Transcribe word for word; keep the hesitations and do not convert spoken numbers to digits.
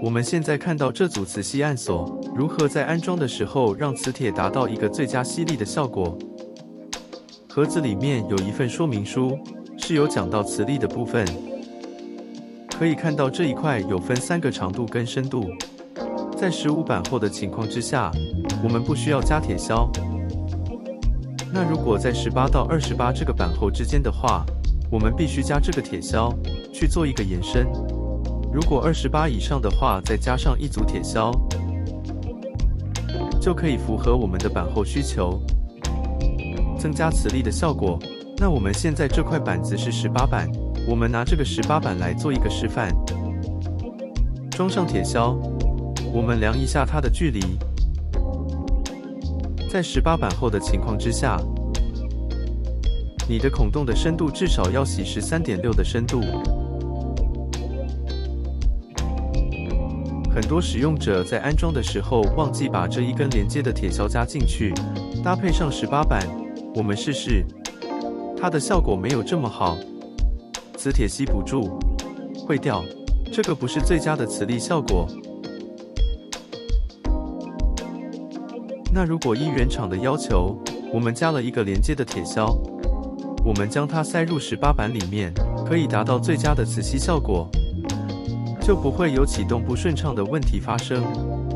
我们现在看到这组磁吸按锁如何在安装的时候让磁铁达到一个最佳吸力的效果。盒子里面有一份说明书，是有讲到磁力的部分。可以看到这一块有分三个长度跟深度。在十五板厚的情况之下，我们不需要加铁销。那如果在十八到二十八这个板厚之间的话，我们必须加这个铁销去做一个延伸。如果二十八以上的话，再加上一组铁销，就可以符合我们的板厚需求，增加磁力的效果。那我们现在这块板子是十八板，我们拿这个十八板来做一个示范。装上铁销，我们量一下它的距离，在十八板厚的情况之下，你的孔洞的深度至少要洗 十三点六 的深度。很多使用者在安装的时候忘记把这一根连接的铁销加进去，搭配上十八板，我们试试，它的效果没有这么好，磁铁吸不住，会掉，这个不是最佳的磁力效果。那如果依原厂的要求，我们加了一个连接的铁销，我们将它塞入十八板里面，可以达到最佳的磁吸效果，就不会有启动不顺畅的问题发生。